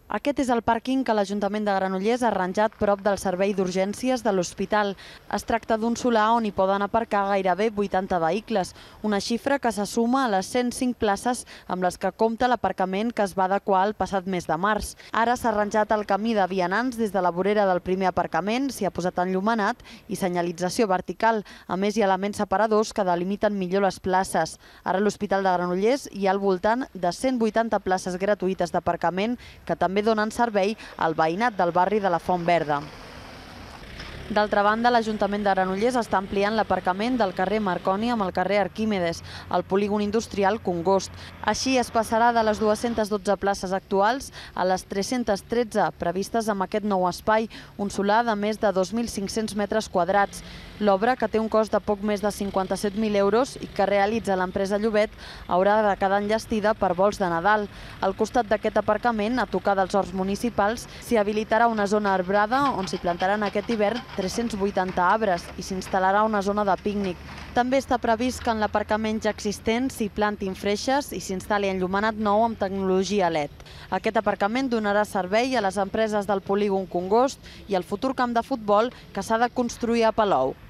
Aquest és el pàrquing que l'Ajuntament de Granollers ha arranjat prop del servei d'urgències de l'hospital. Es tracta d'un solar on hi poden aparcar gairebé 80 vehicles, una xifra que se suma a les 105 places amb les que compta l'aparcament que es va adequar el passat mes de març. Ara s'ha arranjat el camí de vianants des de la vorera del primer aparcament, s'hi ha posat enllumenat i senyalització vertical. A més, hi ha elements separadors que delimiten millor les places. Ara a l'Hospital de Granollers hi ha al voltant de 180 places gratuïtes d'aparcament que també donen servei al veïnat del barri de la Font Verda. D'altra banda, l'Ajuntament de Granollers està ampliant l'aparcament del carrer Marconi amb el carrer Arquímedes, al polígon industrial Congost. Així es passarà de les 212 places actuals a les 313 previstes amb aquest nou espai, un solar de més de 2.500 metres quadrats. L'obra, que té un cost de poc més de 57.000 euros i que realitza l'empresa Llobet, haurà de quedar enllestida per vols de Nadal. Al costat d'aquest aparcament, a tocar dels horts municipals, s'hi habilitarà una zona arbrada on s'hi plantaran aquest hivern 380 arbres i s'instal·larà una zona de pícnic. També està previst que en l'aparcament ja existent s'hi plantin freixes i s'instal·li enllumenat nou amb tecnologia LED. Aquest aparcament donarà servei a les empreses del polígon Congost i al futur camp de futbol que s'ha de construir a Palou.